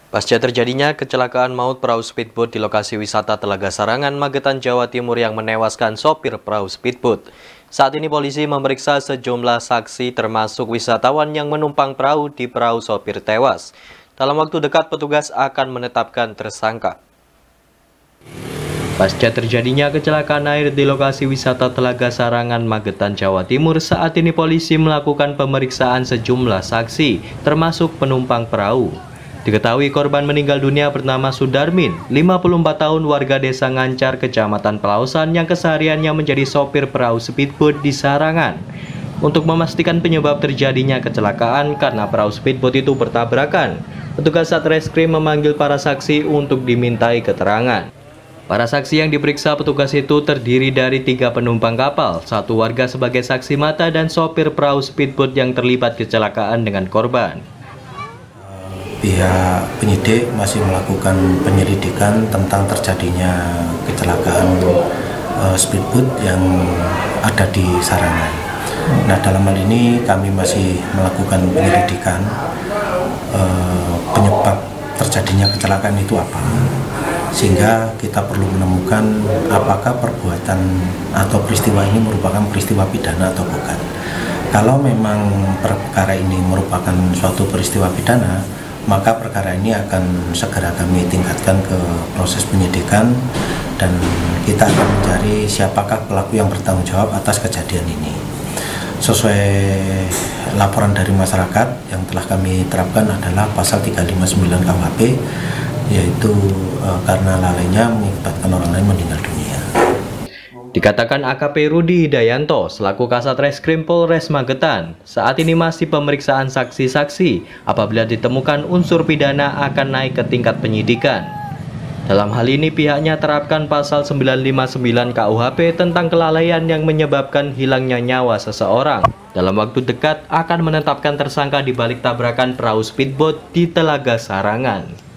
Pasca terjadinya kecelakaan maut perahu speedboat di lokasi wisata Telaga Sarangan, Magetan, Jawa Timur yang menewaskan sopir perahu speedboat. Saat ini polisi memeriksa sejumlah saksi termasuk wisatawan yang menumpang perahu di perahu sopir tewas. Dalam waktu dekat petugas akan menetapkan tersangka. Pasca terjadinya kecelakaan air di lokasi wisata Telaga Sarangan, Magetan, Jawa Timur, saat ini polisi melakukan pemeriksaan sejumlah saksi termasuk penumpang perahu. Diketahui korban meninggal dunia bernama Sudarmin, 54 tahun, warga desa Ngancar, Kecamatan Pelausan, yang kesehariannya menjadi sopir perahu speedboat di Sarangan. Untuk memastikan penyebab terjadinya kecelakaan karena perahu speedboat itu bertabrakan, petugas Satreskrim memanggil para saksi untuk dimintai keterangan. Para saksi yang diperiksa petugas itu terdiri dari 3 penumpang kapal, 1 warga sebagai saksi mata, dan sopir perahu speedboat yang terlibat kecelakaan dengan korban. Pihak penyidik masih melakukan penyelidikan tentang terjadinya kecelakaan speedboat yang ada di Sarangan. Nah, dalam hal ini kami masih melakukan penyelidikan penyebab terjadinya kecelakaan itu apa, sehingga kita perlu menemukan apakah perbuatan atau peristiwa ini merupakan peristiwa pidana atau bukan. Kalau memang perkara ini merupakan suatu peristiwa pidana, maka perkara ini akan segera kami tingkatkan ke proses penyidikan dan kita akan mencari siapakah pelaku yang bertanggung jawab atas kejadian ini. Sesuai laporan dari masyarakat yang telah kami terapkan adalah pasal 359 KUHP, yaitu karena lalainya mengakibatkan orang lain meninggal dunia. Dikatakan AKP Rudi Hidayanto selaku Kasat Reskrim Polres Magetan, saat ini masih pemeriksaan saksi-saksi. Apabila ditemukan unsur pidana akan naik ke tingkat penyidikan. Dalam hal ini pihaknya terapkan pasal 959 KUHP tentang kelalaian yang menyebabkan hilangnya nyawa seseorang. Dalam waktu dekat akan menetapkan tersangka di balik tabrakan perahu speedboat di Telaga Sarangan.